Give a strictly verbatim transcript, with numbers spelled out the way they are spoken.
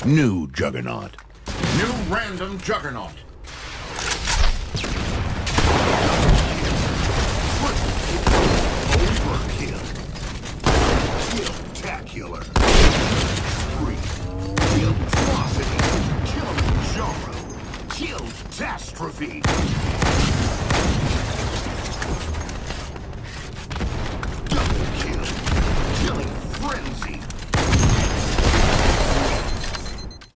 New juggernaut. New random juggernaut. Overkill. Kill-tacular. Free. Kill-trosity. Kill-jaro. Kill-tastrophe.